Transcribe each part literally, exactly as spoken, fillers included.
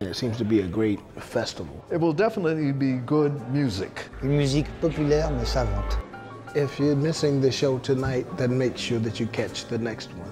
It seems to be a great festival. It will definitely be good music. Une musique populaire mais savante. If you're missing the show tonight, then make sure that you catch the next one.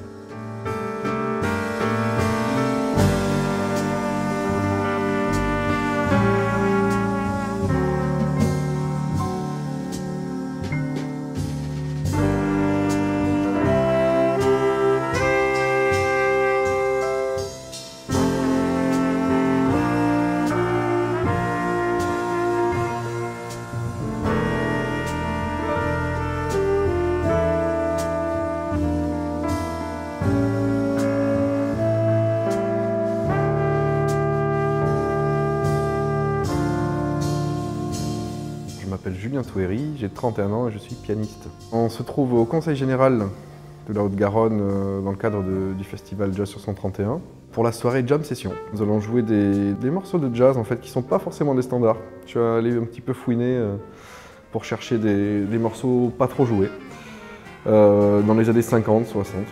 Je m'appelle Julien Touéry, j'ai trente et un ans et je suis pianiste. On se trouve au Conseil général de la Haute-Garonne dans le cadre de, du festival Jazz sur cent trente et un pour la soirée Jam Session. Nous allons jouer des, des morceaux de jazz en fait qui ne sont pas forcément des standards. Je suis allé un petit peu fouiner pour chercher des, des morceaux pas trop joués euh, dans les années cinquante, soixante.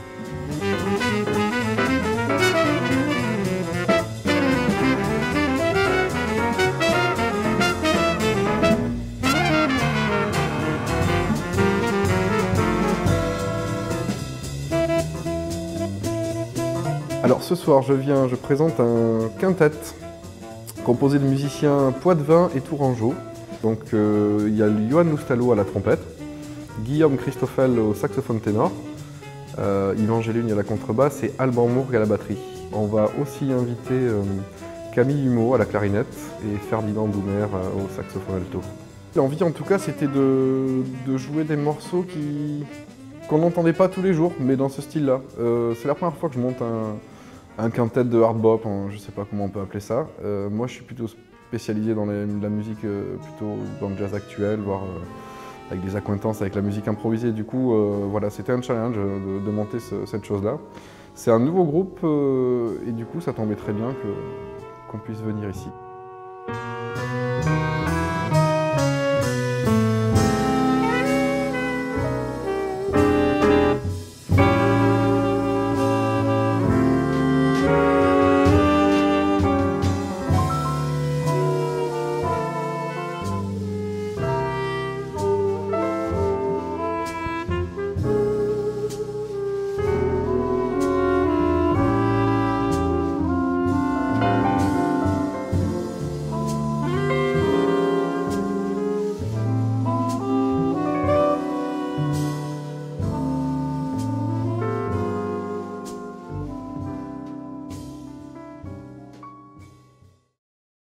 Alors ce soir, je viens, je présente un quintet composé de musiciens Poitevin et Tourangeau. Donc euh, il y a Johan Loustalo à la trompette, Guillaume Christoffel au saxophone ténor, euh, Yvan Gélune à la contrebasse et Alban Mourgue à la batterie. On va aussi inviter euh, Camille Humeau à la clarinette et Ferdinand Doumer euh, au saxophone alto. L'envie en tout cas c'était de, de jouer des morceaux qui qu'on n'entendait pas tous les jours, mais dans ce style-là. Euh, c'est la première fois que je monte un, un quintet de hard bop, hein, je ne sais pas comment on peut appeler ça. Euh, moi, je suis plutôt spécialisé dans les, la musique, euh, plutôt dans le jazz actuel, voire euh, avec des accointances avec la musique improvisée. Du coup, euh, voilà, c'était un challenge de, de monter ce, cette chose-là. C'est un nouveau groupe euh, et du coup, ça tombait très bien que, qu'on puisse venir ici.